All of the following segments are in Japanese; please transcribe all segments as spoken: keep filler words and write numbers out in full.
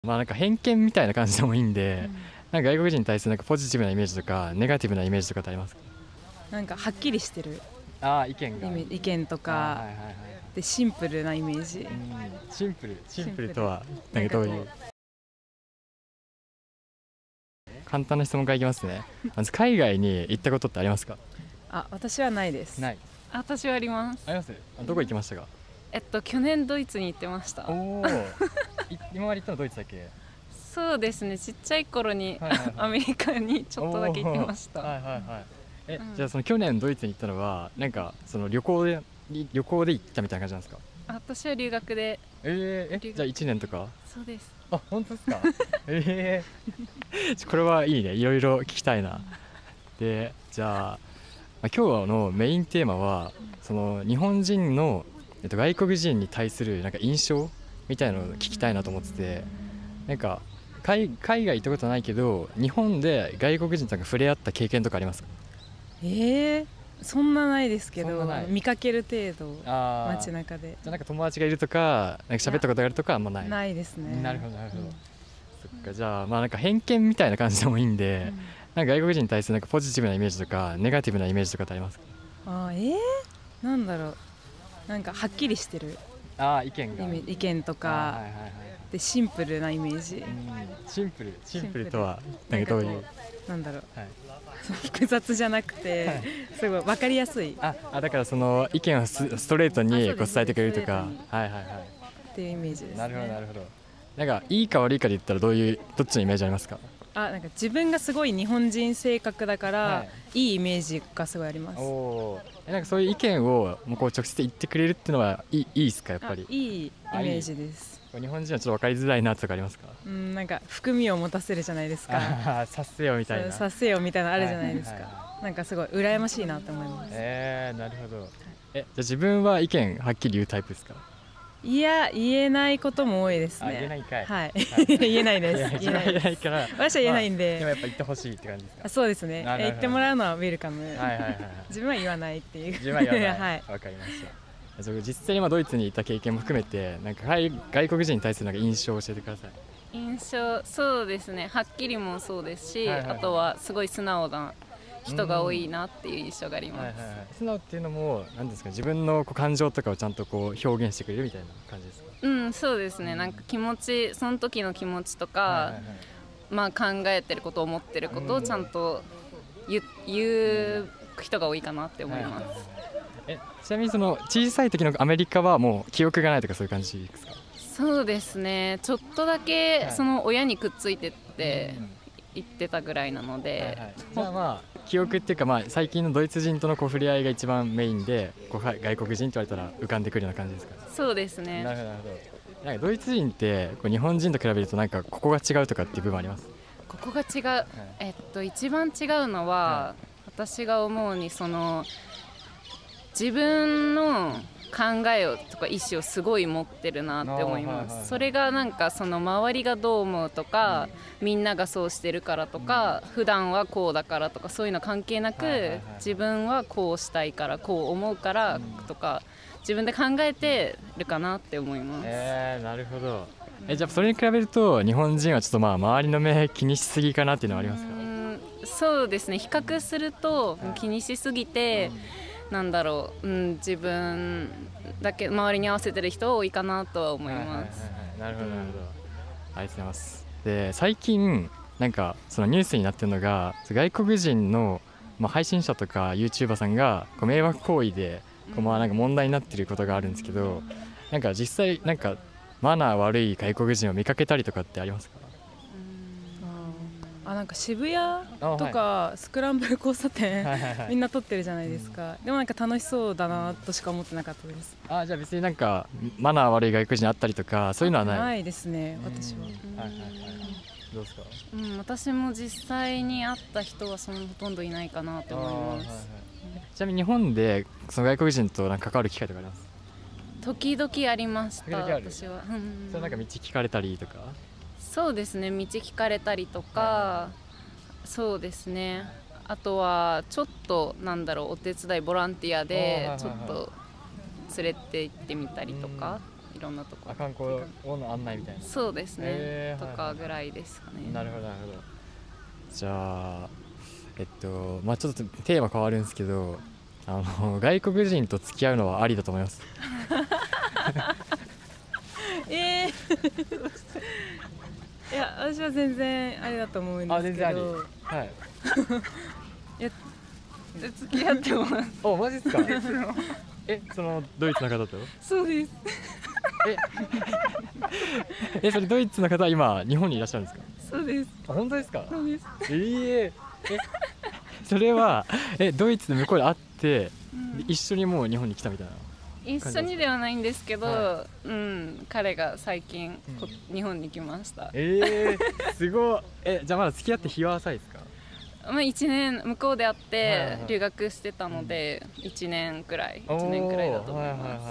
まあなんか偏見みたいな感じでもいいんで、うん、なんか外国人に対するなんかポジティブなイメージとかネガティブなイメージとかってありますか？ なんかはっきりしてるあ意見が意見とか、はいはいはい、でシンプルなイメージ。うん、 シンプルシンプルとはなんかどういう？簡単な質問からいきますね。まず海外に行ったことってありますか？ あ、私はないです。 ない。 私はあります。 あります。あ、どこ行きましたか？ えっと去年ドイツに行ってました。 おお。今まで行ったのドイツだけ？ そうですね。ちっちゃい頃に、はいはいはい、アメリカにちょっとだけ行ってました。 はいはいはい。え、うん、じゃあその去年ドイツに行ったのはなんかその旅行で旅行で行ったみたいな感じなんですか？ 私は留学で。 えー、えじゃあいちねんとか？ そうです。 あ、本当ですか？ええー、これはいいね。いろいろ聞きたいな。で、じゃあ、まあ、今日のメインテーマはその日本人の、えっと、外国人に対するなんか印象みたいなのを聞きたいなと思ってて、なんか 海, 海外行ったことないけど日本で外国人とか触れ合った経験とかありますか？ えー、そんなないですけど、見かける程度街中で。 じゃあなんか友達がいるとかなんか喋ったことがあるとかあんまない？ ないですね。 なるほどなるほど、うん、そっか。じゃあまあなんか偏見みたいな感じでもいいんで、うん、なんか外国人に対するなんかポジティブなイメージとかネガティブなイメージとかってありますか？ あー、えー、なんだろう、なんかはっきりしてるあ意見が意見とか、はいはいはい、でシンプルなイメージ。うん、 シンプルシンプルとはなんかどういう？ なんだろう、はい、複雑じゃなくて、はい、すごい分かりやすい。 ああだからその意見を ス, ストレートにこう伝えてくれるとか、はいはいはいっていうイメージですね。 なるほどなるほど。なんかいいか悪いかで言ったらどういうどっちのイメージありますか？ あなんか自分がすごい日本人性格だから、はい、いいイメージがすごいあります。 おなんかそういう意見をもうこう直接言ってくれるっていうのはいいいいですか？やっぱりいいイメージです。 日本人はちょっと分かりづらいなとかありますか？ うんなんか含みを持たせるじゃないですか。 察せよみたいな察せよみたいなのあるじゃないですか、はいはいはい、なんかすごい羨ましいなと思います。 えー、なるほど。えじゃあ自分は意見はっきり言うタイプですか？ いや言えないことも多いですね。 言えないかい。 はい、言えないです。 言えないから私は言えないんで、 まあ、でもやっぱ言ってほしいって感じですか？ そうですね。言ってもらうのはウェルカム。はいはいはい、自分は言わないっていう。 自分は言わない。はい、わかりました。実際にドイツにいた経験も含めてなんか外国人に対するなんか印象を教えてください。 印象そうですね。はっきりもそうですし、はいはいはい、あとはすごい素直な人が多いなっていう印象があります。はいはいはい、 素直っていうのも何ですか？自分のこう感情とかをちゃんとこう表現してくれるみたいな感じですか？ うん、そうですね。なんか気持ちその時の気持ちとか、はいはいはい、まあ考えてること思ってることをちゃんと 言, 言う人が多いかなって思います。はいはいはい、 えちなみにその小さい時のアメリカはもう記憶がないとかそういう感じですか？ そうですね。ちょっとだけその親にくっついてって言ってたぐらいなので、はいはい、 じゃあまあ記憶っていうか、まあ、最近のドイツ人とのこう触れ合いが一番メインでこう外国人って言われたら浮かんでくるような感じですか？ そうですね。 なるほどなるほど。なんかドイツ人ってこう日本人と比べるとなんかここが違うとかっていう部分あります？ ここが違う、はい、えっと一番違うのは、はい、私が思うにその自分の考えをとか意思をすごい持ってるなって思います。はいはいはい、それがなんかその周りがどう思うとか、うん、みんながそうしてるからとか、うん、普段はこうだからとかそういうの関係なく、はいはいはい、自分はこうしたいからこう思うからとか、うん、自分で考えてるかなって思います。 えー、なるほど。えじゃあそれに比べると日本人はちょっとまあ周りの目気にしすぎかなっていうのはありますか？うん、 そうですね。比較すると気にしすぎて、うん、なんだろう、うん、自分だけ周りに合わせてる人多いかなとは思います。はいはいはいはい、 なるほどなるほど、うん、ありがとうございます。で最近なんかそのニュースになってるのが外国人の、まあ、配信者とか YouTuber さんがこう迷惑行為でこうまあなんか問題になってることがあるんですけど、なんか実際なんかマナー悪い外国人を見かけたりとかってありますか？ あなんか渋谷とかスクランブル交差点みんな撮ってるじゃないですか、うん、でもなんか楽しそうだなとしか思ってなかったです。 あじゃあ別になんかマナー悪い外国人あったりとかそういうのはない？ ないですね私は。 どうですか？ うん、私も実際に会った人はそのほとんどいないかなと思います。はいはい、 ちなみに日本でその外国人となんか関わる機会とかあります？ 時々ありました。私は、うん、 それなんか道聞かれたりとか？ そうですね。道聞かれたりとか、はい、そうですね。あとはちょっとなんだろうお手伝いボランティアでちょっと連れて行ってみたりとか。 いろんなとこあ、観光の案内みたいな。 そうですね、 えー、 とかぐらいですかね。 なるほどなるほど。じゃあえっとまあちょっとテーマ変わるんですけど、あの外国人と付き合うのはありだと思います。 えー、いや私は全然あれだと思うんですけど。 あ、全然あり。はい。 いや付き合ってもお、マジっすか。え、そのドイツの方と。 そうです。 ええ、それドイツの方は今日本にいらっしゃるんですか。 そうです。 あ、本当ですか。 そうです。 えー、えそれはえドイツで向こうで会って、うん、一緒にもう日本に来たみたいな。 一緒にではないんですけど、 はい、うん、彼が最近、うん、日本に来ました。 えー、すごい。え、じゃあまだ付き合って日は浅いですか。 まあいちねん向こうで会って留学してたのでいちねんくらいいちねんくらいだと思います。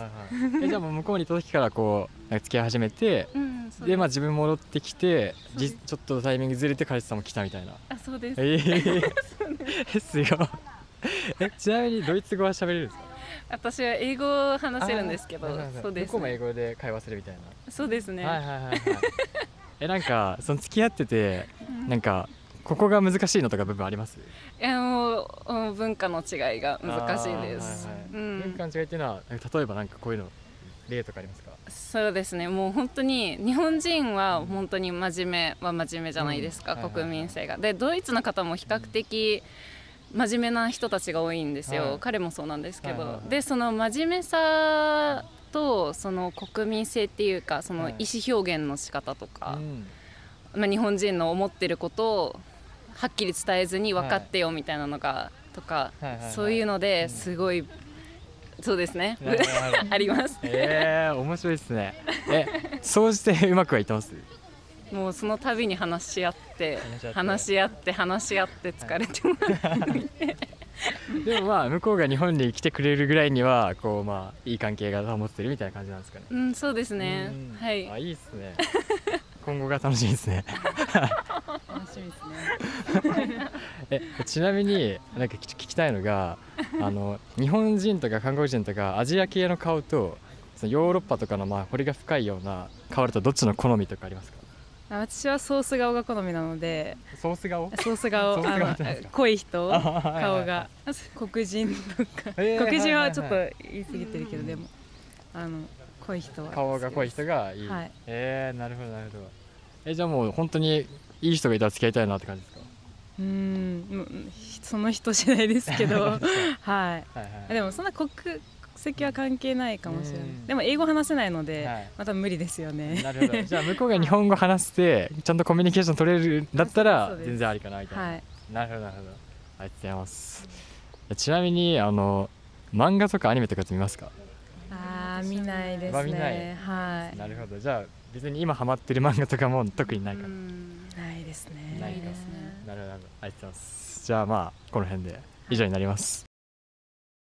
え、じゃあもう向こうにいた時からこう付き合い始めて、うん、でまあ自分戻ってきてじちょっとタイミングずれて彼氏さんも来たみたいな。 あ、そうです。 えー、すごい。え、ちなみにドイツ語は喋れるんですか。 私は英語を話せるんですけど、 そうです、ね、向こうも英語で会話するみたいな。 そうですね。 はいはいはいはい。え、なんかその付き合ってて、うん、なんかここが難しいのとか部分あります？ いやもう文化の違いが難しいです。 はいはい、うん、文化の違いっていうのは例えばなんかこういうの例とかありますか？ そうですね、もう本当に日本人は本当に真面目は真面目じゃないですか、うん、国民性が。でドイツの方も比較的真面目な人たちが多いんですよ、はい、彼もそうなんですけど、はいはいはい、でその真面目さとその国民性っていうかその意思表現の仕方とか、はい、まあ、日本人の思ってることをはっきり伝えずに分かってよみたいなのが、はい、とか、はいはいはい、そういうのですごい、うん、そうですねあります。 えー、面白いですね。え、そうしてうまくはいってます？ もうその度に話し合って話し合って話し合って疲れてます、ね、 でもまあ向こうが日本に来てくれるぐらいにはこうまあいい関係が保ってるみたいな感じなんですかね。 うん、そうですね。はい。 あ、いいですね。今後が楽しみですね。 楽しみですね。 え、ちなみになんか聞きたいのが、あの日本人とか韓国人とかアジア系の顔とそのヨーロッパとかのまあ彫りが深いような顔だとどっちの好みとかありますか？ 私はソース顔が好みなので。 ソース顔？ ソース顔、あの濃い人、顔が黒人とか、黒人はちょっと言い過ぎてるけど、でもあの濃い人は顔が濃い人がいい。 はい、 えー、なるほどなるほど。え、じゃあもう本当にいい人がいたら付き合いたいなって感じですか？ うーん、その人次第ですけど、はい、はいはい、でもそんな国籍は関係ないかもしれない。でも英語話せないので、はい、また無理ですよね。 なるほど。じゃあ向こうが日本語話してちゃんとコミュニケーション取れるんだったら全然ありかなみたいな。はい、なるほどなるほど。ありがとうございます。ちなみにあの漫画とかアニメとかって見ますか？ あー、見ないですね。まあ、見ない。はい。 なるほど。じゃあ別に今ハマってる漫画とかも特にないかな。 ないですね。 ないですね。なるほど。ありがとうございます。じゃあまあこの辺で以上になります。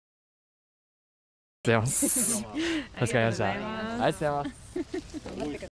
ありがとうございます。助かりました。ありがとうございます。